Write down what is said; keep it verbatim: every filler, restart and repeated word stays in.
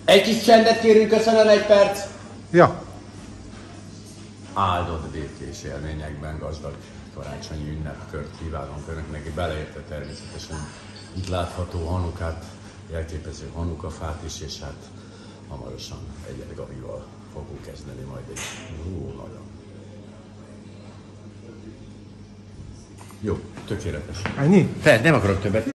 Egy kis csendet kérünk, köszönöm, egy perc. Ja. Áldott békés élményekben gazdag karácsonyi ünnepkört kívánunk önöknek, beleértve természetesen itt látható Hanukát, jelképező Hanukafát is, és hát hamarosan Egyed Gabival fogunk kezdeni majd egy hú, nagyon. Jó, tökéletes. Ennyi? Fel, nem akarok többet.